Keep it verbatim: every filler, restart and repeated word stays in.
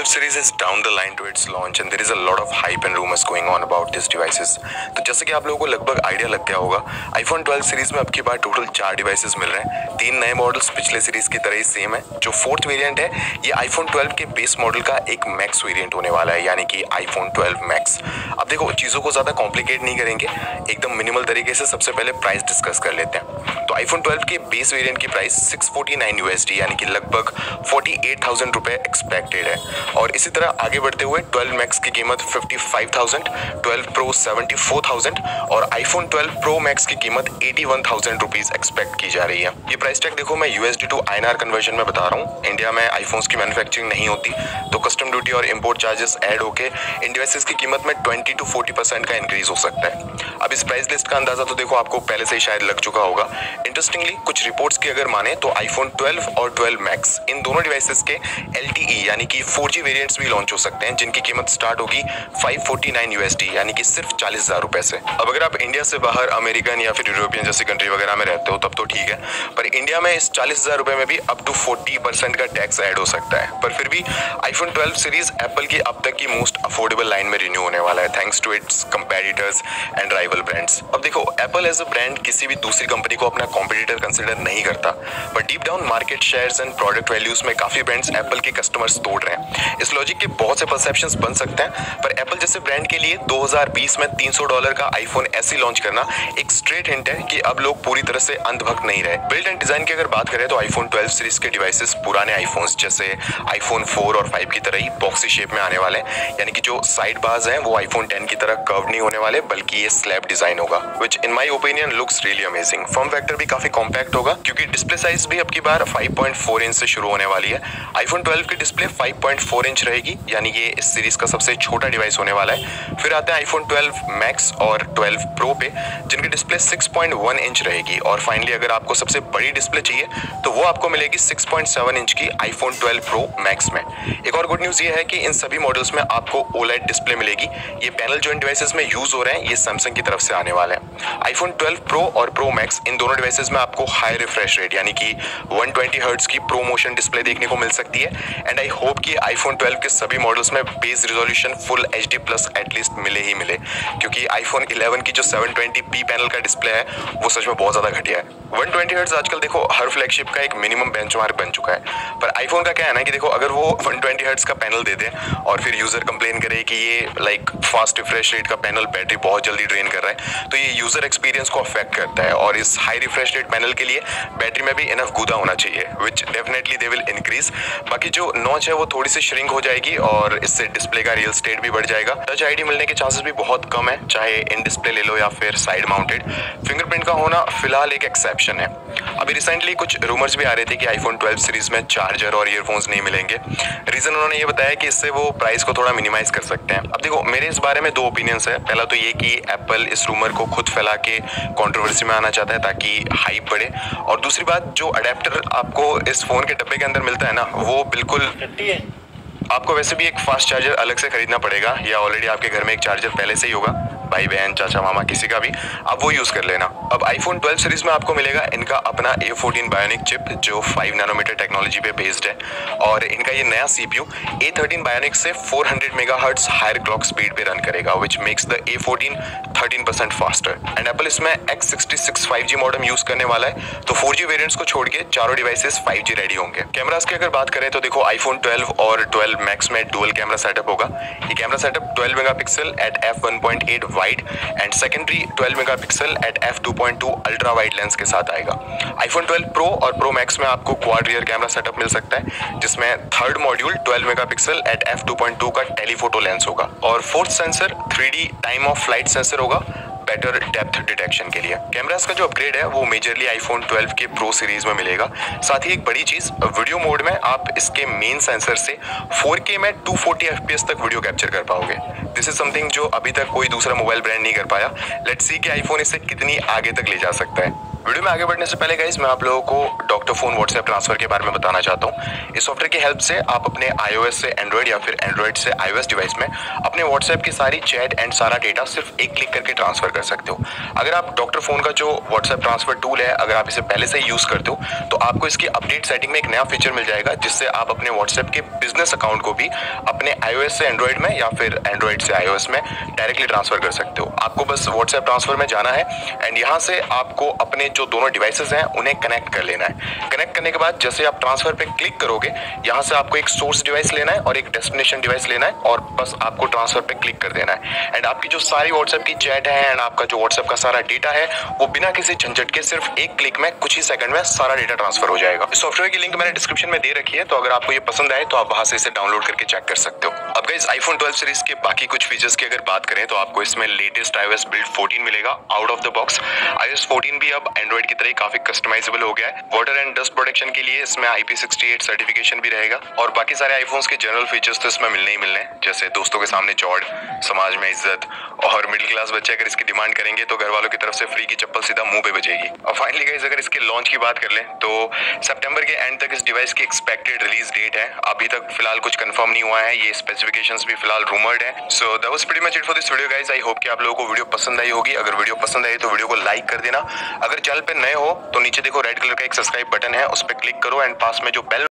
twelve series is down the line to its launch and there is a lot of hype and rumors going on about these devices. तो जैसे कि आप लोगों को लगभग idea लग गया होगा, आईफोन ट्वेल्व सीरीज में अब की बार टोटल चार डिवाइसेस मिल रहे हैं। तीन नए मॉडल्स पिछले सीरीज की तरह ही सेम है। जो फोर्थ वेरिएंट है ये आईफोन ट्वेल्व के बेस मॉडल का एक मैक्स वेरिएंट होने वाला है, यानी कि आईफोन ट्वेल्व मैक्स। अब देखो चीज़ों को ज़्यादा कॉम्प्लिकेट नहीं करेंगे, एकदम मिनिमल तरीके से सबसे पहले प्राइस डिस्कस कर लेते हैं। तो आईफोन ट्वेल्व के बेस वेरिएंट की price six forty nine USD यानी कि लगभग फोर्टी एट थाउजेंड रुपए एक्सपेक्टेड है। और इसी तरह आगे बढ़ते हुए ट्वेल्व मैक्स की कीमत fifty five thousand, twelve pro seventy four thousand और आईफोन ट्वेल्व प्रो मैक्स की कीमत eighty one thousand rupees expect की जा रही है। ये प्राइस टैग देखो मैं यूएसडी टू आईएनआर कन्वर्जन में बता रहा हूँ। इंडिया में आईफोन्स की मैन्युफैक्चरिंग नहीं होती तो कस्टम ड्यूटी और इंपोर्ट चार्जेस ऐड होके इन डिवाइसेस की कीमत में ट्वेंटी टू फोर्टी परसेंट का इंक्रीज हो सकता है। अब इस प्राइस लिस्ट का अंदाजा तो देखो आपको पहले से ही शायद लग चुका होगा। इंटरेस्टिंगली कुछ रिपोर्ट्स की अगर माने तो आईफोन ट्वेल्व और ट्वेल्व मैक्स इन दोनों डिवाइसेस के एलटीई यानी कि फोर जी वेरिएंट्स भी लॉन्च हो सकते हैं, जिनकी कीमत स्टार्ट होगी फाइव फोर्टी नाइन यूएसडी यानी कि सिर्फ चालीस हजार रुपए से। अब अगर आप इंडिया से बाहर अमेरिकन या फिर यूरोपियन जैसी कंट्री वगैरह में रहते हो तब तो ठीक है, पर इंडिया में इस चालीस हजार रुपए में भी अप टू फोर्टी परसेंट का टैक्स ऐड हो सकता है। पर फिर भी आईफोन ट्वेल्व सीरीज एप्पल की अब तक की मोस्ट अफोर्डेबल लाइन में रिन्यू होने वाला है thanks to its competitors and rival brands. अब देखो एप्पल एज अ ब्रांड किसी भी दूसरी कंपनी को अपना कॉम्पिटिटर कंसिडर नहीं करता, पर deep down market shares and product values में काफी ब्रांड्स एप्पल के कस्टमर्स तोड़ रहे हैं। इस लॉजिक के बहुत से परसेप्शंस बन सकते हैं, पर एप्पल जैसे ब्रांड के लिए दो हज़ार बीस में तीन सौ डॉलर का आईफोन ऐसे लॉन्च करना एक स्ट्रेट हिंट है कि अब लोग पूरी तरह से अंधभक्त नहीं रहे। बिल्ड एंड डिजाइन की अगर बात करें तो आईफोन ट्वेल्व सीरीज के डिवाइसेस पुराने आईफोन्स जैसे आईफोन फोर और फाइव की तरह ही बॉक्सी शेप में आने वाले हैं, यानी कि जो साइड बार्स हैं वो आईफोन टेन की तरह कर्व नहीं होने वाले बल्कि ये स्लैब डिजाइन होगा, which in my opinion looks really amazing. Form factor भी काफी कॉम्पैक्ट होगा क्योंकि डिस्प्ले साइज भी अब की बार फाइव पॉइंट फोर इंच से शुरू होने वाली है। आईफोन ट्वेल्व की display five point four inch रहेगी, यानी ये इस सीरीज का सबसे छोटा डिवाइस होने वाला है। फिर आते हैं आईफोन ट्वेल्व मैक्स और ट्वेल्व प्रो पे, जिनकी display six point one inch रहेगी। और फाइनली अगर आपको सबसे बड़ी डिस्प्ले चाहिए तो वो आपको मिलेगी सिक्स पॉइंट सेवन इंच की आईफोन ट्वेल्व प्रो मैक्स में। एक और गुड न्यूज ये है कि इन सभी मॉडल्स में आपको ओलेड डिस्प्ले मिलेगी। ये पैनल जो इन डिवाइसेस में यूज हो रहे हैं ये सैमसंग की तरफ से आने वाले हैं। आईफोन ट्वेल्व प्रो और प्रो मैक्स इन दोनों डिवाइसेस में आपको हाई रिफ्रेश रेट यानी कि वन ट्वेंटी हर्ट्ज की प्रो मोशन डिस्प्ले देखने को मिल सकती है। एंड आई होप कि आईफोन ट्वेल्व के सभी मॉडल्स में base resolution full HD plus at least मिले ही मिले, क्योंकि आईफोन इलेवन की जो सेवन ट्वेंटी पी पैनल का डिस्प्ले है वो सच में बहुत ज्यादा घटिया है। वन ट्वेंटी हर्ट्ज आजकल देखो हर फ्लैगशिप का एक मिनिमम बेंचमार्क बन चुका है, पर आईफोन का क्या है ना कि देखो अगर वो वन ट्वेंटी हर्ट्ज का पैनल दे दे और फिर यूजर कंप्लेन करे कि ये लाइक फास्ट रिफ्रेश रेट का पैनल बैटरी बहुत जल्दी ड्रेन कर रहा है, तो ये यूजर एक्सपीरियंस को अफेक्ट करता है। और इस हाई रिफ्रेश रेट पैनल के लिए बैटरी में भी इनफ गूदा होना चाहिए, which definitely they will increase. बाकी जो नॉच है वो थोड़ी सी श्रिंक हो जाएगी और इससे डिस्प्ले का रियल स्टेट भी बढ़ जाएगा। टच आईडी मिलने के चांसेस भी बहुत कम है, चाहे इन डिस्प्ले ले लो या फिर साइड माउंटेड। फिंगरप्रिंट का होना फिलहाल एक एक्सेप्शन है। अभी रिसेंटली कुछ रूमर्स भी आ रहे थे कि आईफोन ट्वेल्व सीरीज में चार्जर और ईयरफोन्स नहीं मिलेंगे। रीजन उन्होंने ये बताया कि इससे वो प्राइस को थोड़ा मिनिमाइज कर सकते हैं। अब देखो मेरे इस बारे में दो ओपिनियंस है। पहला तो ये कि एप्पल इस रूमर को खुद फैला के कंट्रोवर्सी में आना चाहता है ताकि हाइप बढ़े, और दूसरी बात जो अडेप्टर आपको इस फोन के डब्बे के अंदर मिलता है ना वो बिल्कुल आपको वैसे भी एक फास्ट चार्जर अलग से खरीदना पड़ेगा, या ऑलरेडी आपके घर में एक चार्जर पहले से ही होगा, भाई बहन चाचा मामा किसी का भी, आप वो यूज कर लेना। अब आईफोन ट्वेल्व सीरीज में आपको मिलेगा इनका अपना ए फोर्टीन बायोनिक चिप जो फाइव नैनोमीटर टेक्नोलॉजी पे बेस्ड है, और इनका ये नया सीपीयू ए थर्टीन बायोनिक से four hundred megahertz higher clock speed पे रन करेगा, which makes the A fourteen thirteen percent faster. And Apple इसमें X sixty six five G modem use करने वाला है, तो फोर जी वेरिएंट्स को छोड़ के चारों डिवाइसेस फाइव जी रेडी होंगे। कैमरास की अगर बात करें तो देखो आईफोन ट्वेल्व और ट्वेल्व मैक्स में डुअल कैमरा सेटअप होगा। ये camera setup twelve megapixel at f one point eight wide and secondary twelve megapixel at f two point two ultra wide lens के साथ आएगा। आईफोन ट्वेल्व प्रो और pro max में आपको quad rear camera setup मिल सकता है, जिसमें third module twelve megapixel at f two point two का टेलीफोटो लेंस होगा, और fourth sensor three D time of flight sensor होगा बेटर डेप्थ डिटेक्शन के लिए। कैमरास का जो अपग्रेड है वो मेजरली आईफोन ट्वेल्व के प्रो सीरीज में मिलेगा। साथ ही एक बड़ी चीज, वीडियो मोड में आप इसके मेन सेंसर से फोर के में टू फोर्टी एफपीएस तक वीडियो कैप्चर कर पाओगे। दिस इज समथिंग जो अभी तक कोई दूसरा मोबाइल ब्रांड नहीं कर पाया। लेट्स सी कि आईफोन इसे कितनी आगे तक ले जा सकता है। वीडियो में आगे बढ़ने से पहले गाइस मैं आप लोगों को डॉक्टर फोन व्हाट्सएप ट्रांसफर के बारे में बताना चाहता हूँ। इस सॉफ्टवेयर की हेल्प से आप अपने आईओएस से एंड्रॉइड या फिर एंड्रॉइड से आईओएस डिवाइस में अपने व्हाट्सएप की सारी चैट एंड सारा डेटा सिर्फ एक क्लिक करके ट्रांसफर कर सकते हो। अगर आप डॉक्टर फोन का जो व्हाट्सएप ट्रांसफर टूल है, अगर आप इसे पहले से यूज करते हो तो आपको इसकी अपडेट सेटिंग में एक नया फीचर मिल जाएगा, जिससे आप अपने व्हाट्सएप के बिजनेस अकाउंट को भी अपने आईओएस से एंड्रॉइड में या फिर एंड्रॉइड से आईओएस में डायरेक्टली ट्रांसफर कर सकते हो। आपको बस व्हाट्सएप ट्रांसफर में जाना है एंड यहाँ से आपको अपने जो दोनों डिवाइसेस हैं उन्हें कनेक्ट कर लेना है। कनेक्ट करने के बाद जैसे आप ट्रांसफर पे क्लिक करोगे, यहाँ से आपको एक सोर्स डिवाइस लेना है और एक डेस्टिनेशन डिवाइस लेना है और बस आपको ट्रांसफर पे क्लिक कर देना है एंड आपकी जो सारी व्हाट्सएप की चैट है एंड आपका जो व्हाट्सएप का सारा डेटा है वो बिना किसी झंझट के सिर्फ एक क्लिक में कुछ ही सेकंड में सारा डेटा ट्रांसफर हो जाएगा। इस सॉफ्टवेयर की लिंक मैंने डिस्क्रिप्शन में दे रखी है, तो अगर आपको ये पसंद आए तो आप वहां से इसे डाउनलोड करके चेक कर सकते हो। अब गाइस आईफोन ट्वेल्व सीरीज के बाकी कुछ फीचर्स की अगर बात करें तो आपको इसमें लेटेस्ट आईओएस बिल्ड फोर्टीन मिलेगा out of the box. IOS fourteen भी अब एंड्रॉइड की तरह काफी कस्टमाइजेबल हो गया है। वाटर एंड डस्ट प्रोटेक्शन के लिए इसमें I P sixty eight certification भी रहेगा और बाकी सारे आईफोन्स के जनरल फीचर्स तो इसमें मिलने ही मिलने हैं, जैसे दोस्तों के सामने चौड़, समाज में इज्जत और मिडिल क्लास बच्चे अगर इसकी डिमांड करेंगे तो घर वालों की तरफ से फ्री की चप्पल सीधा मुंह पे बजेगी। और फाइनली गाइस अगर इसके लॉन्च की बात कर लें तो सितंबर के एंड तक इस डिवाइस की एक्सपेक्टेड रिलीज डेट है। अभी तक फिलहाल कुछ कंफर्म नहीं हुआ है, ये स्पेसिफिकेशंस भी फिलहाल रूमर्ड है। So that was pretty much it for this video guys. I hope कि आप लोगों को वीडियो पसंद आई होगी। अगर वीडियो पसंद आई तो वीडियो को लाइक कर देना। अगर चैनल पे नए हो तो नीचे देखो रेड कलर का एक सब्सक्राइब बटन है, उस पर क्लिक करो एंड पास में जो बेल